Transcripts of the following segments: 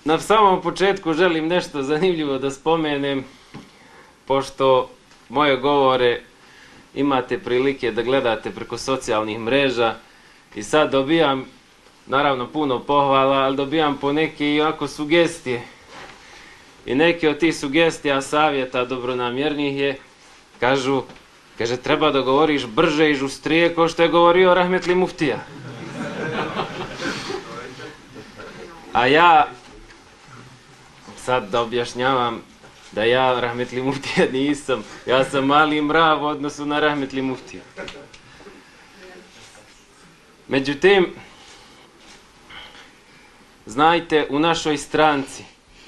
Na samom početku želim nešto zanimljivo da spomenem, pošto moje govore imate prilike da gledate preko socijalnih mreža i sad dobijam, naravno puno pohvala, ali dobijam po neke jako sugestije. I neke od tih sugestija, savjeta dobronamjernih je, kaže treba da govoriš brže i žustrije kao što je govorio rahmetli muftija. A ja sad da objašnjavam da ja rahmetli muftija nisam, ja sam mali mrav u odnosu na rahmetli muftija. Međutim, znajte, u našoj stranci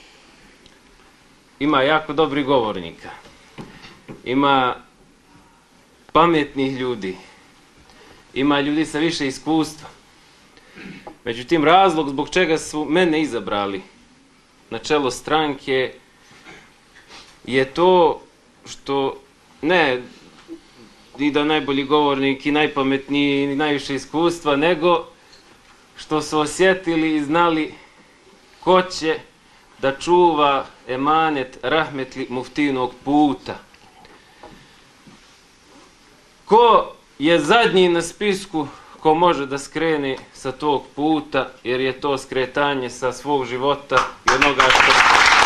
ima jako dobrih govornika, ima pametnih ljudi, ima ljudi sa više iskustva. Međutim, razlog zbog čega su mene izabrali na čelo stranke je to što ne i da najbolji govornik i najpametniji i najviše iskustva, nego što su osjetili i znali ko će da čuva emanet rahmetli muftijinog puta. Ko je zadnji na spisku ko može da skrene sa tog puta, jer je to skretanje sa svog života i onoga što